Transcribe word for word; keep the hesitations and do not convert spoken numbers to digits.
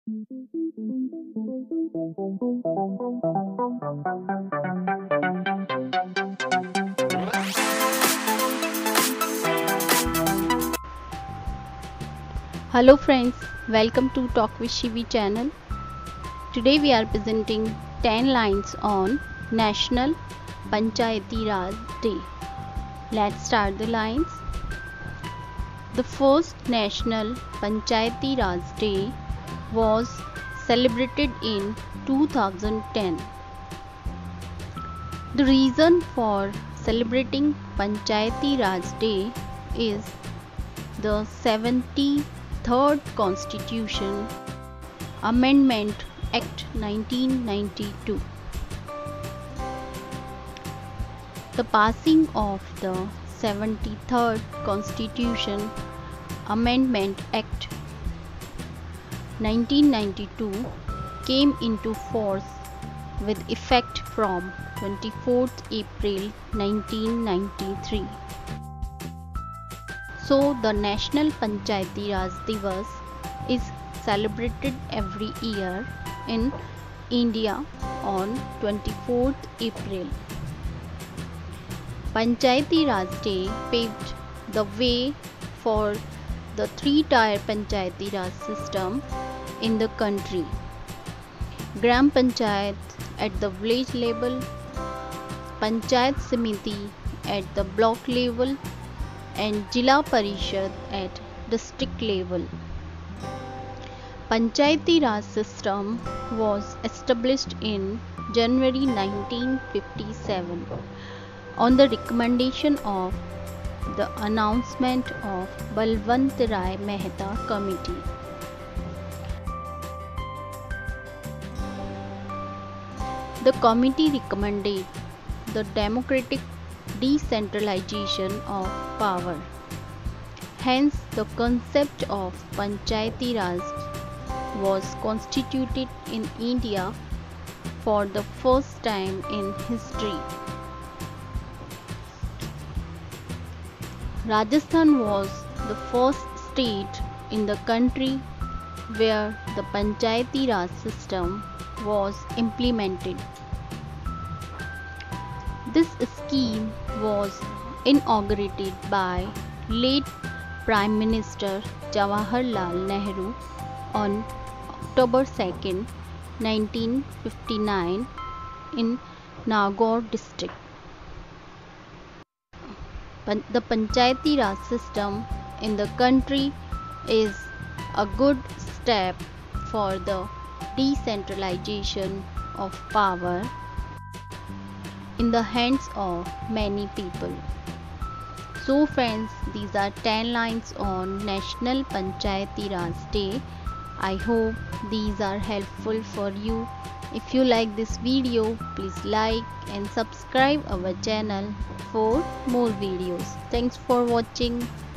Hello friends, welcome to Talk with Shivi channel. Today we are presenting ten lines on National Panchayati Raj Day. Let's start the lines. The first National Panchayati Raj Day was celebrated in two thousand ten. The reason for celebrating Panchayati Raj Day is the seventy-third Constitution Amendment Act nineteen ninety-two. The passing of the seventy-third Constitution Amendment Act nineteen ninety-two came into force with effect from twenty-fourth April nineteen ninety-three. So the National Panchayati Raj Divas is celebrated every year in India on twenty-fourth April. Panchayati Raj Day paved the way for the three-tier Panchayati Raj system in the country. Gram Panchayat at the village level, Panchayat Samiti at the block level, and Jila Parishad at district level. Panchayati Raj system was established in January nineteen fifty-seven on the recommendation of the announcement of Balwant Rai Mehta Committee. The committee recommended the democratic decentralization of power. Hence, the concept of Panchayati Raj was constituted in India for the first time in history. Rajasthan was the first state in the country where the Panchayati Raj system was implemented. This scheme was inaugurated by late Prime Minister Jawaharlal Nehru on October second, nineteen fifty-nine in Nagaur district. The Panchayati Raj system in the country is a good step for the decentralization of power in the hands of many people. So friends, these are ten lines on National Panchayati Raj Day. I hope these are helpful for you. If you like this video, please like and subscribe our channel for more videos. Thanks for watching.